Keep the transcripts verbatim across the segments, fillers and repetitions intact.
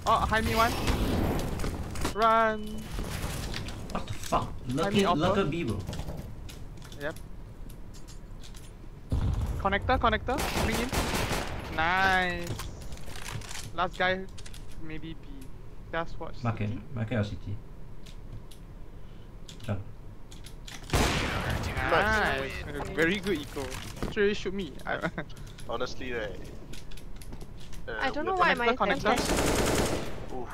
Oh, hide me one. Run. What the fuck? Hide me Lurker, upper. lurker B, bro. Yep. Connector, connector. Bring in. Nice. Last guy, maybe B. Just watch. Market, C T. market or C T. Jump. Nice. Very good eco. Straight shoot me. I Honestly, right. Uh, I don't know we're- why my Connector, connector. fantastic. Oof.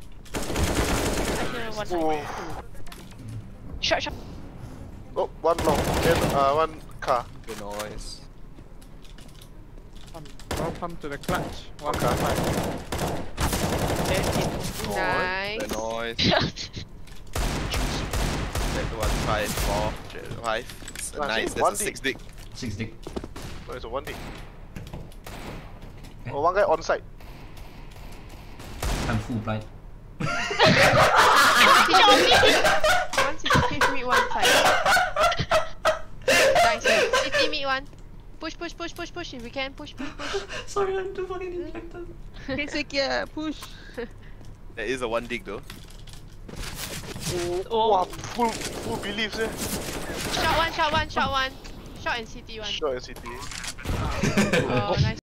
I don't know what Oh. I Shot, shot. Oh, one long. Then uh, one car. The noise. Um, welcome to the clutch. One Okay. five. Nice. The noise. That one five four five. It's a Ah, nice. see, That's one a D. six dick. Six dick. No, it's a one D. Okay. Oh, one guy on site. I'm full blind. He shot on me. One city mid, one side. Nice. City mid one. Push, push, push, push, push. If we can, push, push, push. Sorry, I'm too fucking distracted. Yeah, push. That is a one dig though. Oh, wow, full, full beliefs eh. Shot one, shot one, shot one. Shot and city one. Shot at C T. Oh, nice.